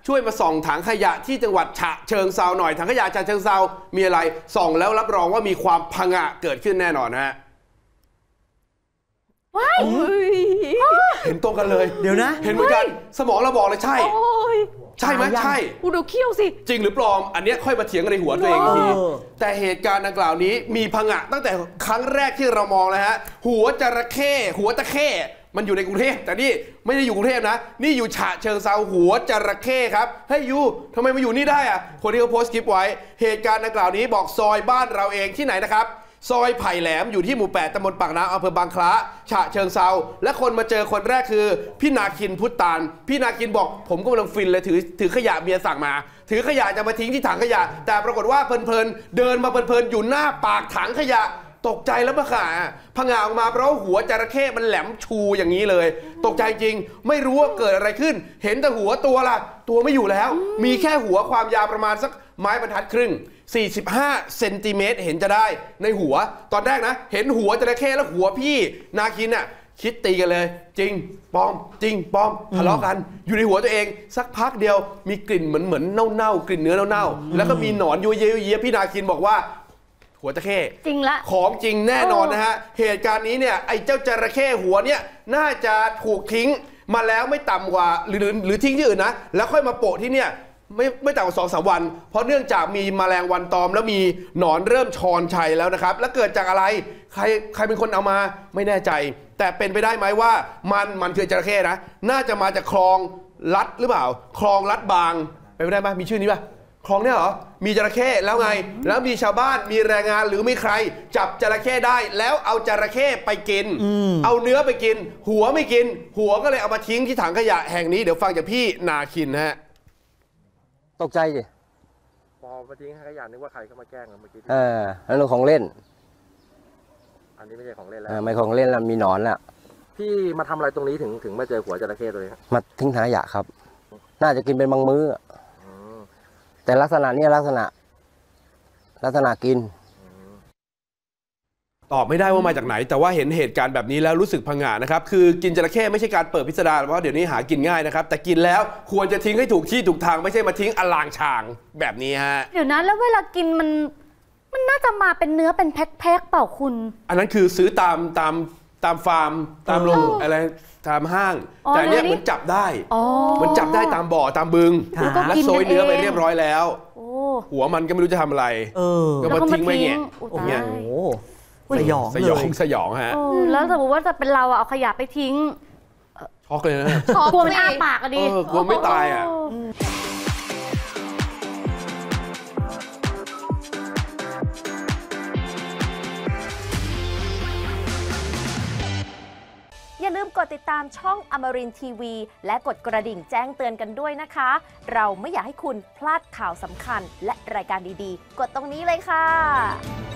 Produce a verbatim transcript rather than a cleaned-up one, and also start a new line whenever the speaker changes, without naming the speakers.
ช่วยมาส่องถังขยะที่จังหวัดฉะเชิงเทราหน่อยถังขยะฉะเชิงเทรามีอะไรส่องแล้วรับรองว่ามีความผงะเกิดขึ้นแน่นอนฮะ
ว้าย
เห็นตรงกันเลย
เดี๋ยวนะ
เห็นเหมือนกันสมองเราบอกเลยใช่ใช่ไหมใช่
กูดูเขี้ยวสิ
จริงหรือปลอมอันนี้ค่อยมาเถียงกันในหัวตัวเองทีแต่เหตุการณ์ดังกล่าวนี้มีผงะตั้งแต่ครั้งแรกที่เรามองเลยฮะหัวจระเข้หัวตะเข้มันอยู่ในกรุงเทพแต่นี่ไม่ได้อยู่กรุงเทพนะนี่อยู่ฉะเชิงเทราหัวจระเข้ครับเฮ้ยยูทำไมมาอยู่นี่ได้อะคนที่เขาโพสต์คลิปไว้เหตุการณ์ดังกล่าวนี้บอกซอยบ้านเราเองที่ไหนนะครับซอยไผ่แหลมอยู่ที่หมู่แปดตำบลปากน้ำอำเภอบางคล้าฉะเชิงเทราและคนมาเจอคนแรกคือพี่นาคินพุทธานพี่นาคินบอกผมก็กำลังฟินเลยถือถือขยะเมียสั่งมาถือขยะจะมาทิ้งที่ถังขยะแต่ปรากฏว่าเพลินๆเดินมาเพลินๆอยู่หน้าปากถังขยะตกใจแล้วมาค่ะพังงาออกมาเพราะหัวจระเข้มันแหลมชูอย่างนี้เลยตกใจจริงไม่รู้ว่าเกิดอะไรขึ้นเห็นแต่หัวตัวล่ะตัวไม่อยู่แล้วมีแค่หัวความยาวประมาณสักไม้บรรทัดครึ่งสี่สิบห้าเซนติเมตรเห็นจะได้ในหัวตอนแรกนะเห็นหัวจระเข้แล้วหัวพี่นาคินน่ะคิดตีกันเลยจริงปลอมจริงปลอมทะเลาะกันอยู่ในหัวตัวเองสักพักเดียวมีกลิ่นเหมือนเหมือนเน่าๆกลิ่นเนื้อเน่าๆแล้วก็มีหนอนยุ่ยเยี่ยพี่นาคินบอกว่าหัวจระเข้
จริงละ
ของจริงแน่นอนนะฮะเหตุการณ์นี้เนี่ยไอ้เจ้าจระเข้หัวเนี่ยน่าจะถูกทิ้งมาแล้วไม่ต่ำกว่าหรือหรือทิ้งที่อื่นนะแล้วค่อยมาโปะที่เนี่ยไม่ไม่ต่ำกว่าสองสามวันเพราะเนื่องจากมีแมลงวันตอมแล้วมีหนอนเริ่มชอนชัยแล้วนะครับแล้วเกิดจากอะไรใครใครเป็นคนเอามาไม่แน่ใจแต่เป็นไปได้ไหมว่ามันมันคือจระเข้นะน่าจะมาจากคลองลัดหรือเปล่าคลองลัดบางเป็นไปได้ไหมมีชื่อนี้ป่ะคลองเนี่ยเหรอมีจระเข้แล้วไงแล้วมีชาวบ้านมีแรงงานหรือมีใครจับจระเข้ได้แล้วเอาจระเข้ไปกินเอาเนื้อไปกินหัวไม่กินหัวก็เลยเอามาทิ้งที่ถังขยะแห่งนี้เดี๋ยวฟังจากพี่นาคินฮะ
ตกใจดิ
พอมาทิ้งขยะนึกว่าใครเข้ามาแกล้งเมื่อกี้
เออแล้วของเล่น
อันนี้ไม่ใช่ของเล่นแล้ว
ไม่ของเล่นแล้วมีหนอนแล้ว
พี่มาทำอะไรตรงนี้ถึงถึงมาเจอหัวจระเข้ตัวนี้
มาทิ้งถังขยะครับน่าจะกินเป็นบางมื้อแต่ลักษณะนี้ลักษณะลักษณะกิน
ตอบไม่ได้ว่ามาจากไหนแต่ว่าเห็นเหตุการณ์แบบนี้แล้วรู้สึกผงานะครับคือกินจระเข้ไม่ใช่การเปิดพิสดารเพราะเดี๋ยวนี้หากินง่ายนะครับแต่กินแล้วควรจะทิ้งให้ถูกที่ถูกทางไม่ใช่มาทิ้งอลางชางแบบนี้ฮะ
เดี๋ยวนะแล้วเวลากินมันมันน่าจะมาเป็นเนื้อเป็นแพ็คๆเปล่าคุณ
อันนั้นคือซื้อตามตามตามฟาร์มตามโรงอะไรตามห้างแต่เนี้ยเหมือนจับได้มันจับได้ตามบ่อตามบึงและโซยเนื้อไปเรียบร้อยแล้วหัวมันก็ไม่รู้จะทำอะไรก็มาทิ้งไว้เงี้ยเนี่ย
สยอง
สยองสยองฮะ
แล้วสมมติว่าจะเป็นเราเอาขยะไปทิ้ง
ช็อกเลยนะ
กลัวมันอ้าปากอะดิ
กลัวไม่ตายอ่ะ
อย่าลืมกดติดตามช่องอมรินทร์ทีวีและกดกระดิ่งแจ้งเตือนกันด้วยนะคะเราไม่อยากให้คุณพลาดข่าวสำคัญและรายการดีๆกดตรงนี้เลยค่ะ